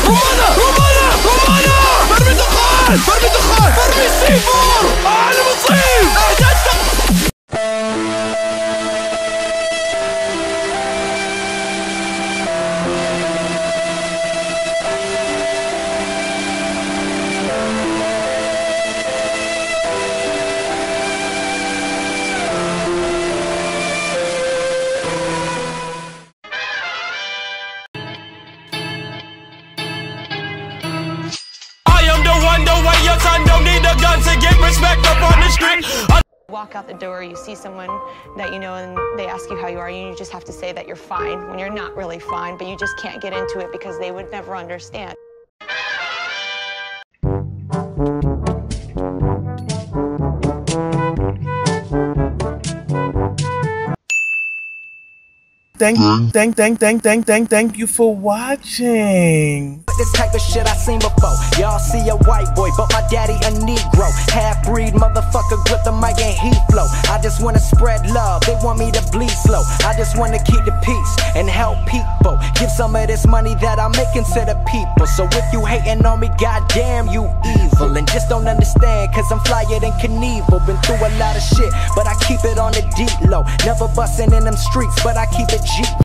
برمي دخان برمي سيفور انا مصيب Walk out the door, you see someone that you know and they ask you how you are, and you just have to say that you're fine when you're not really fine, but you just can't get into it because they would never understand. Thank you for watching. This type of shit I seen before. Y'all see a white boy, but my daddy a Negro. Half-breed motherfucker with the mic and heat flow. I just wanna spread love, they want me to bleed slow. I just wanna keep the peace and help people. Give some of this money that I'm making to the people. So if you hating on me, goddamn you evil. And just don't understand, cause I'm flyer than Knievel. Been through a lot of shit, but I keep it on the deep low. Never bustin' in them streets, but I keep it G.